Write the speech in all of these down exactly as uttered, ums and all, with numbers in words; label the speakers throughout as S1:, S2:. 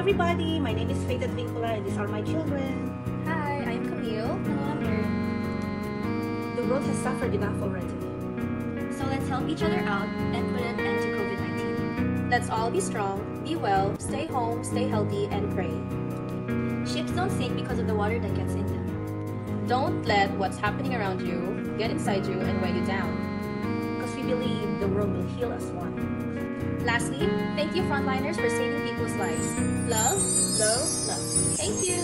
S1: everybody, my name is Faith Advincula and these are my children.
S2: Hi, I'm Camille. Hello, I'm here.
S1: The world has suffered enough already.
S2: So let's help each other out and put an end to COVID nineteen. Let's all be strong, be well, stay home, stay healthy, and pray. Ships don't sink because of the water that gets in them. Don't let what's happening around you get inside you and weigh you down.
S1: Because we believe the world will heal as one.
S2: Lastly, thank you Frontliners for saving people's lives. Love, love, love. Thank you!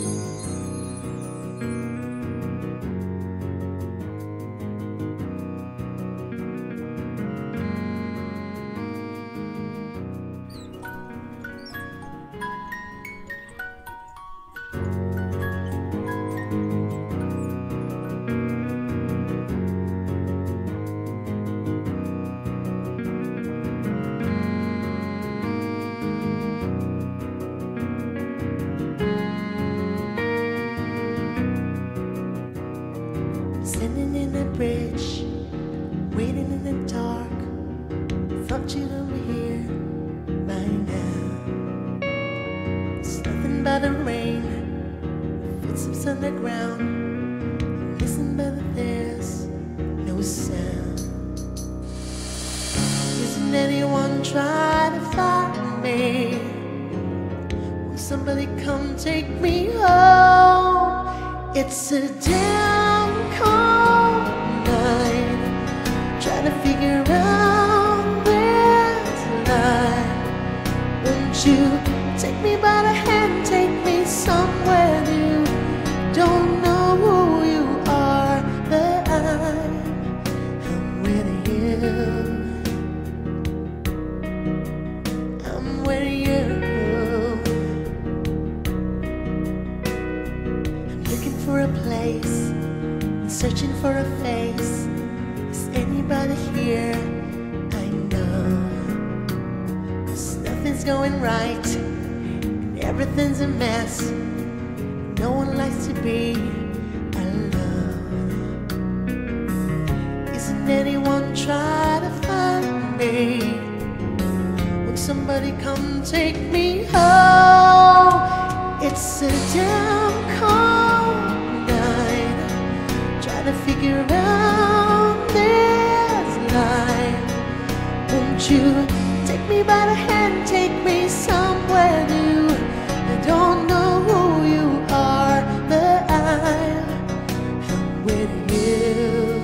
S3: Standing in the bridge, waiting in the dark. Thought you'd be here by now. It's nothing but the rain, footsteps on the ground. Listen, but there's no sound. Isn't anyone trying to find me? Will somebody come take me home? It's a damn cold night, trying to figure out this life. Won't you take me by the hand, take me somewhere new? Don't know who you are, but I'm, I'm with you. I'm with you. For a place, searching for a face. Is anybody here? I know, 'cause nothing's going right and everything's a mess. No one likes to be alone. Isn't anyone trying to find me? Would somebody come take me home? It's a damn cold night, trying to figure out this life. Won't you take me by the hand, take me somewhere new? I don't know who you are, but I'm, I'm with you.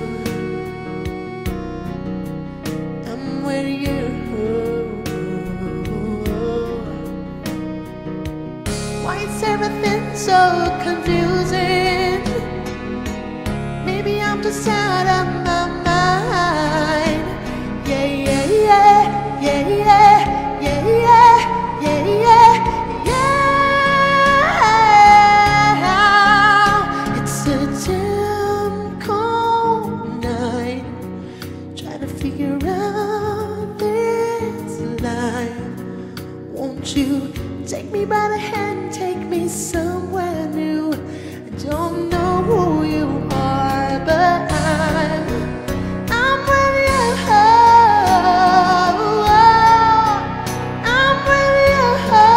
S3: I'm with you. Why is everything so confusing? Maybe I'm just out of my mind. Yeah, yeah, yeah, yeah, yeah, yeah, yeah, yeah, yeah, yeah. It's a damn cold night, trying to figure out this life. Won't you take me by the hand, take me somewhere new? I don't know who you are, but I'm, I'm with you. I'm with you.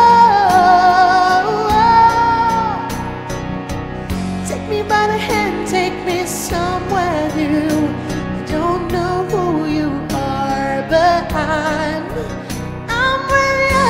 S3: Take me by the hand, take me somewhere new. I don't know who you are, but I'm, I'm with you.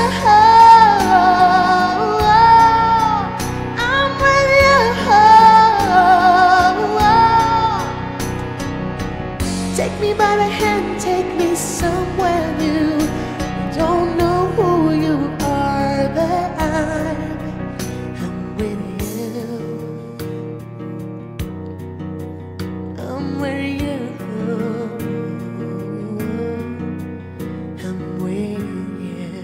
S3: Take me by the hand, take me somewhere new. I don't know who you are, but I'm, I'm with you. I'm with you. I'm with you.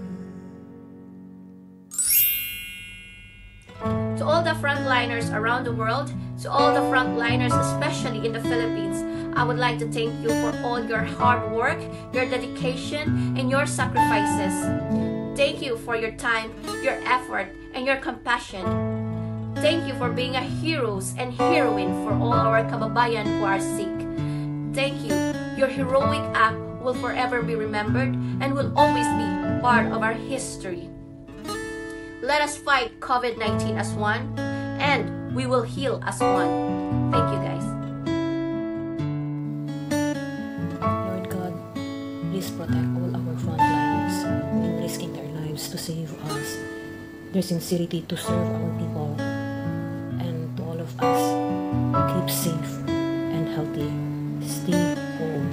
S2: To all the frontliners around the world, to all the frontliners, especially in the Philippines, I would like to thank you for all your hard work, your dedication, and your sacrifices. Thank you for your time, your effort, and your compassion. Thank you for being a heroes and heroine for all our kababayan who are sick. Thank you. Your heroic act will forever be remembered and will always be part of our history. Let us fight COVID nineteen as one, and we will heal as one. Thank you, guys.
S4: Lord God, please protect all our frontliners in risking their lives to save us, their sincerity to serve our people, and to all of us, keep safe and healthy. Stay home.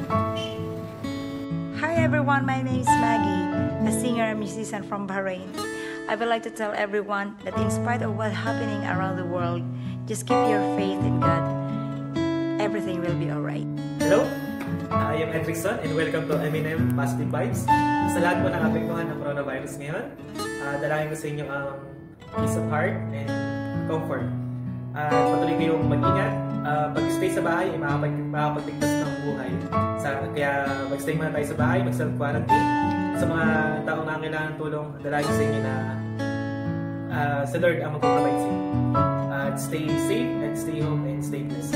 S5: Hi everyone, my name is Maggie, a singer and musician from Bahrain. I would like to tell everyone that in spite of what's happening around the world, just keep your faith in God. Everything will be alright.
S6: Hello, I am Edrickson and welcome to Eminem Positive Vibes. Sa lahat po ng apektuhan ng coronavirus ngayon, uh, dalangin ko sa inyo ang peace of heart and comfort. Uh, patuloy kayong mag-ingat. Uh, pag-stay sa bahay ay makakapagligtas ng buhay. Sa, kaya mag-stay muna tayo sa bahay, mag-self-quarantine. Sa mga taong nangangailangan ng tulong, dalangin sa inyo na uh, sa Lord ang mag-provide sa inyo. Uh, stay safe and stay home and stay blessed.